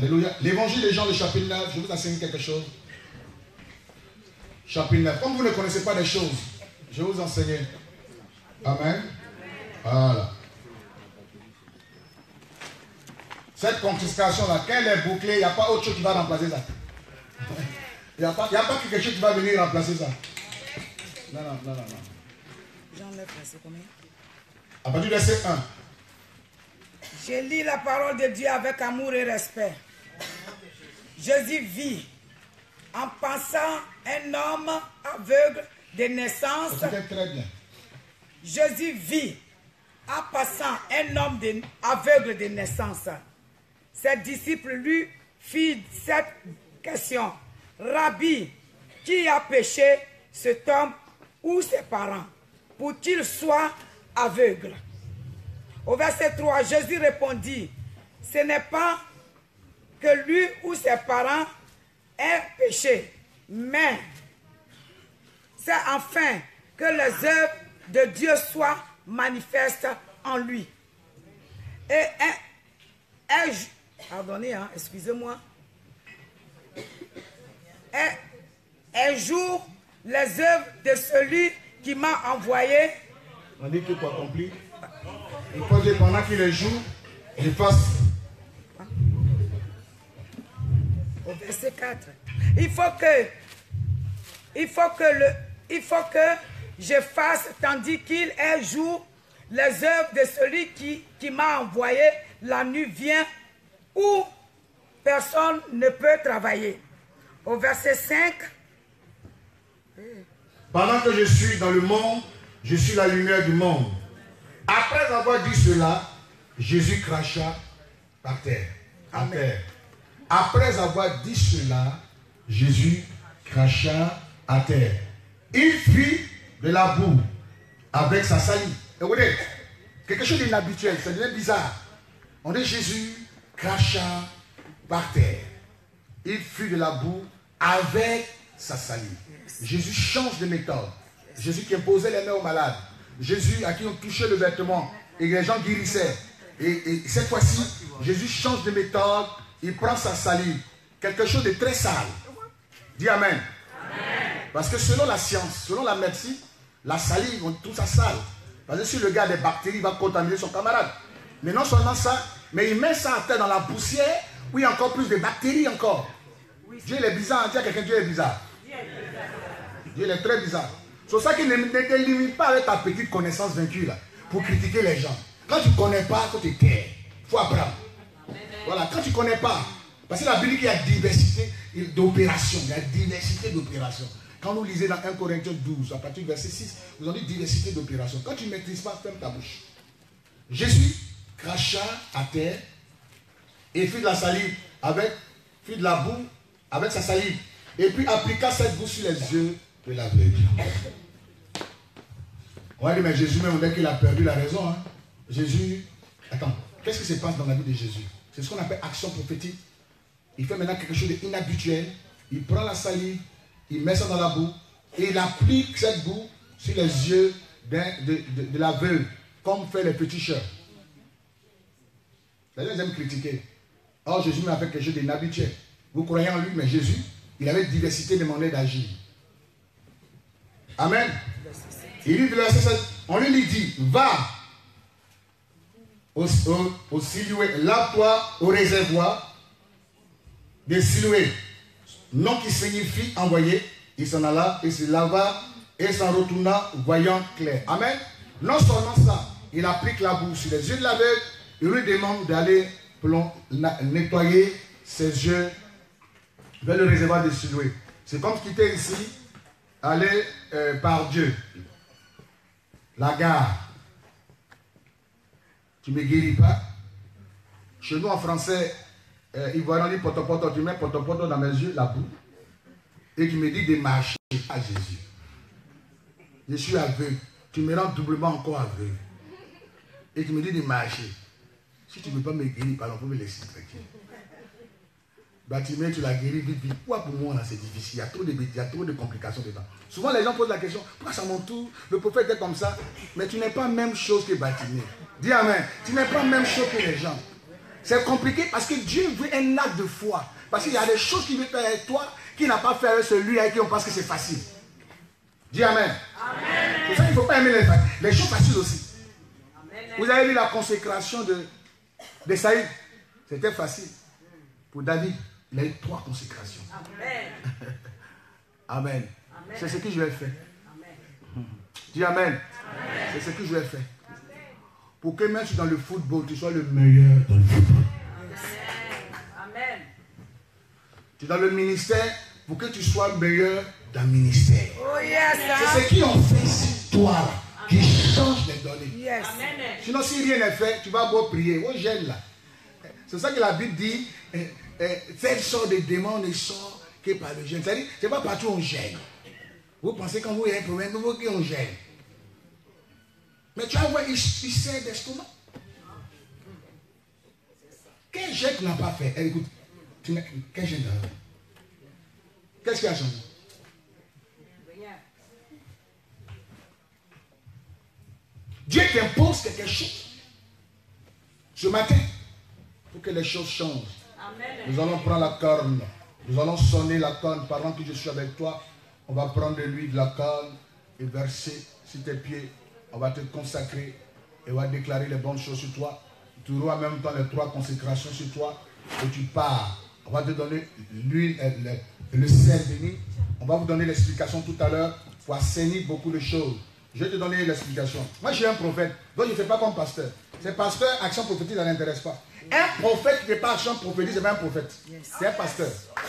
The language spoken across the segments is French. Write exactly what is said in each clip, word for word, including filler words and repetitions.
Alléluia. L'évangile des Jean, le chapitre neuf, je vous enseigne quelque chose. Chapitre neuf. Comme vous ne connaissez pas des choses, je vais vous enseigner. Amen. Voilà. Cette confiscation-là, quand elle est bouclée, il n'y a pas autre chose qui va remplacer ça. Il n'y a, a pas quelque chose qui va venir remplacer ça. Non, non, non, non. non. Jean neuf, verset combien? À partir du verset un. Je lis la parole de Dieu avec amour et respect. Jésus vit en passant un homme aveugle de naissance. C'était très bien. Jésus vit en passant un homme de, aveugle de naissance. Ses disciples lui firent cette question. Rabbi, qui a péché, cet homme ou ses parents, pour qu'il soit aveugle? Au verset trois, Jésus répondit, ce n'est pas que lui ou ses parents aient péché, mais c'est enfin que les œuvres de Dieu soient manifestes en lui. Et un, un, pardonnez, hein, excusez-moi. Un, un jour, les œuvres de celui qui m'a envoyé. On dit que quoi accompli. Il faut que pendant qu'il joue, il fasse. Au verset quatre. Il faut que, il faut que le, il faut que je fasse tandis qu'il est jour les œuvres de celui qui, qui m'a envoyé. La nuit vient où personne ne peut travailler. Au verset cinq. Pendant que je suis dans le monde, je suis la lumière du monde. Après avoir dit cela, Jésus cracha par terre. À terre. Après avoir dit cela, Jésus cracha à terre. Il fit de la boue avec sa salive. Et vous voyez, quelque chose d'inhabituel, ça devient bizarre. On dit Jésus cracha par terre. Il fit de la boue avec sa salive. Jésus change de méthode. Jésus qui imposait les mains aux malades. Jésus à qui on touchait le vêtement et les gens guérissaient. Et, et cette fois-ci, Jésus change de méthode. Il prend sa salive. Quelque chose de très sale. Dis amen. Amen. Parce que selon la science, selon la médecine, la salive, on trouve ça sale. Parce que si le gars a des bactéries, il va contaminer son camarade. Mais non seulement ça, mais il met ça à terre dans la poussière où il y a encore plus de bactéries encore. Dieu il est bizarre. Dis à quelqu'un, Dieu est bizarre. Dieu est très bizarre. C'est pour ça qu'il ne, ne te limite pas avec ta petite connaissance vaincue là, pour critiquer les gens. Quand tu ne connais pas, il faut te taire. Il faut apprendre. Voilà, quand tu ne connais pas, parce que la Bible dit qu'il y a diversité d'opérations. Il y a diversité d'opérations. Quand vous lisez dans un Corinthiens douze, à partir du verset six, vous avez dit diversité d'opérations. Quand tu ne maîtrises pas, ferme ta bouche. Jésus cracha à terre et fit de la salive avec, fit de la boue avec sa salive. Et puis appliqua cette boue sur les yeux de l'aveugle. On va dire, mais Jésus, même dès qu'il a perdu la raison, hein. Jésus, attends, qu'est-ce qui se passe dans la vie de Jésus? C'est ce qu'on appelle action prophétique. Il fait maintenant quelque chose d'inhabituel. Il prend la salive, il met ça dans la boue, et il applique cette boue sur les yeux de, de, de, de l'aveugle, comme fait les petits chers. Les gens aiment critiquer. Or, Jésus m'a fait quelque chose d'inhabituel. Vous croyez en lui, mais Jésus, il avait diversité de manières d'agir. Amen. Il dit, on lui dit, va au, au, au Siloué, lave-toi au réservoir de Siloué, nom qui signifie envoyé. Il s'en alla, il se lava et s'en retourna voyant clair. Amen. Non seulement ça, il applique la boue sur les yeux de l'aveugle, il lui demande d'aller nettoyer ses yeux vers le réservoir de Siloué. C'est comme quitter ici, aller euh, par Dieu. La gare. Tu ne me guéris pas. Chez nous en français, euh, ils voient dit potopoto, tu mets potopoto dans mes yeux, la boue. Et tu me dis de marcher à Jésus. Je suis aveugle. Tu me rends doublement encore aveugle. Et tu me dis de marcher. Si tu ne veux pas me guérir, pardon, faut me laisser tranquille. Bâtiment, tu l'as guéri vite, vite. Pourquoi pour moi là c'est difficile? Il y a trop de il y a trop de complications dedans. Souvent les gens posent la question, pourquoi ça m'entoure? Le prophète est comme ça, mais tu n'es pas la même chose que Bâtiment. Dis amen. Tu n'es pas la même chose que les gens. C'est compliqué parce que Dieu veut un acte de foi. Parce qu'il y a des choses qu'il veut faire avec toi qu'il n'a pas fait avec celui avec qui on pense que c'est facile. Dis Amen. Amen. C'est ça qu'il ne faut pas aimer les, les choses faciles aussi. Amen. Vous avez vu la consécration de, de Saïd. C'était facile. Pour David, il a eu trois consécrations. Amen. Amen. Amen. C'est ce que je vais faire. Amen. Dis Amen. Amen. C'est ce que je vais faire. Pour que même si dans le football, tu sois le meilleur dans le football. Amen. Tu es dans le ministère, pour que tu sois le meilleur dans le ministère. Oh yes, c'est ce qui en fait ici, toi, qui change les données. Yes. Amen. Sinon, si rien n'est fait, tu vas beau prier. Oh, gêne là. C'est ça que la Bible dit. Euh, euh, cette sorte de démon ne sort que par le gêne. C'est-à-dire, c'est pas partout on gêne. Vous pensez quand vous avez un problème, vous qu'on gêne. Mais tu vas voir, il, il sert d'estomac. Quel gêne tu n'as pas fait? Eh, écoute, tu n'as, quel gêne tu as fait? Qu'est-ce qui a changé? Rien. Dieu t'impose quelque chose. Ce matin, pour que les choses changent. Amen. Nous allons prendre la corne. Nous allons sonner la corne. Pendant que je suis avec toi, on va prendre de l'huile de la corne et verser sur tes pieds. On va te consacrer et on va déclarer les bonnes choses sur toi. Tu auras en même temps les trois consécrations sur toi et tu pars. On va te donner l'huile, le, le sel béni. On va vous donner l'explication tout à l'heure pour assainir beaucoup de choses. Je vais te donner l'explication. Moi, je suis un prophète, donc je ne fais pas comme pasteur. C'est pasteur, action prophétique, ça ne l'intéresse pas. Un prophète qui ne fait pas action prophétique, ce n'est pas un prophète. C'est un pasteur.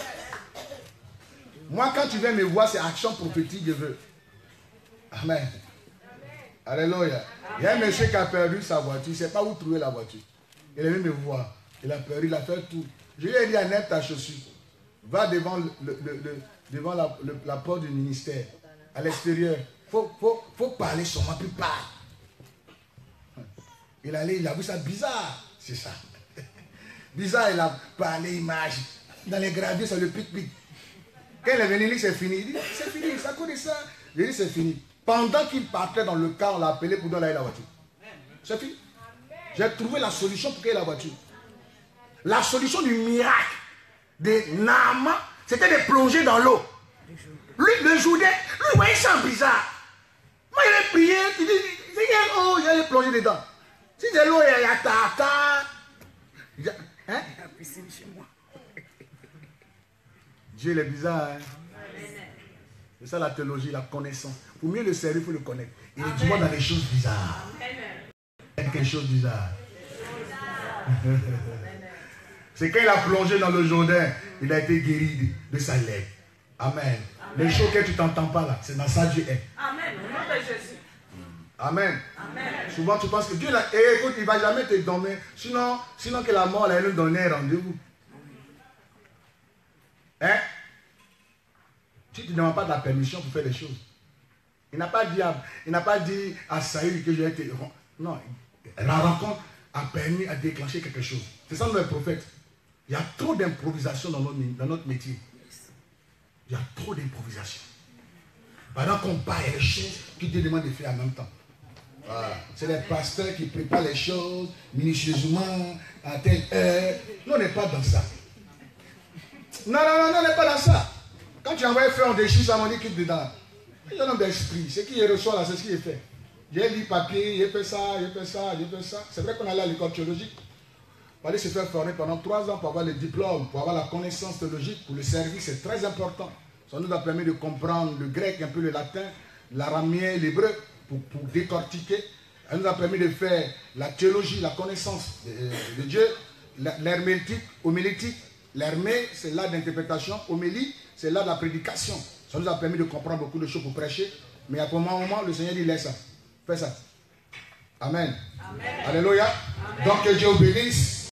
Moi, quand tu viens me voir, c'est action prophétique, je veux. Amen. Alléluia. Il y a un monsieur qui a perdu sa voiture, il ne sait pas où trouver la voiture. Il est venu me voir. Il a perdu, il a fait tout. Je lui ai dit, enlève ta chaussure. Va devant, le, le, le, devant la, le, la porte du ministère. À l'extérieur. Il faut, faut, faut parler seulement, puis parle. Il allait, il a vu ça bizarre. C'est ça. Bizarre, il a parlé, image. Dans les graviers, ça le pique-pique. Quand il est venu, il dit, c'est fini. Il dit, c'est fini, ça connaît ça. Il dit, c'est fini. Pendant qu'il partait dans le car, on l'a appelé pour donner la voiture. C'est fini. J'ai trouvé la solution pour qu'il ait la voiture. La solution du miracle de Naaman, c'était de plonger dans l'eau. Lui, le Jourdain, lui, il voyait ça bizarre. Moi, il a prié, il dit, c'est quelle eau, il allait plonger dedans. Si c'est l'eau, il y a tata. Hein? Dieu, il est bizarre. Hein? C'est ça la théologie, la connaissance. Pour mieux le servir, il faut le connaître. Il est du moins dans les choses bizarres. Quelque chose de bizarre. C'est quand il a plongé dans le Jourdain, il a été guéri de, de sa lèvre. Amen. Amen. Les choses que tu t'entends pas là, c'est dans ça Dieu est. Amen. Au nom de Jésus. Amen. Amen. Souvent tu penses que Dieu là, eh, écoute, il ne va jamais te donner. Sinon, sinon que la mort, elle nous donner un rendez-vous. Hein? Tu ne demandes pas de la permission pour faire des choses. Il n'a pas dit à, il n'a pas dit à Saül que je vais te... Non, la rencontre a permis à déclencher quelque chose. C'est ça le prophète. Il y a trop d'improvisation dans notre, dans notre métier. Il y a trop d'improvisation. Pendant qu'on parle, il y a des choses qui te demandent de faire en même temps. Voilà. C'est les pasteurs qui préparent les choses minutieusement, à telle heure. Nous, on n'est pas dans ça. Non, non, non, non, on n'est pas dans ça. Quand tu envoies faire, on déchire ça, on dit qu'il dedans. Il y a un homme d'esprit. Ce qu'il reçoit là, c'est ce qu'il fait. J'ai lu papier, j'ai fait ça, j'ai fait ça, j'ai fait ça. C'est vrai qu'on allait à l'école théologique. Il fallait se faire former pendant trois ans pour avoir le diplôme, pour avoir la connaissance théologique, pour le service, c'est très important. Ça nous a permis de comprendre le grec, un peu le latin, l'aramien, l'hébreu, pour, pour décortiquer. Ça nous a permis de faire la théologie, la connaissance de, de Dieu, l'hermétique, homilétique. L'hermé, c'est l'art d'interprétation. Homélie, c'est l'art de la prédication. Ça nous a permis de comprendre beaucoup de choses pour prêcher. Mais à un moment, le Seigneur dit, laisse ça. Fais ça. Amen. Amen. Alléluia. Amen. Donc que Dieu bénisse.